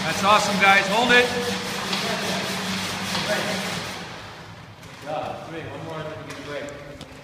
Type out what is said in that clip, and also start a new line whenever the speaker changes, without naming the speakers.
That's awesome, guys. Hold it.
Good job. 3. One more and then we get a break.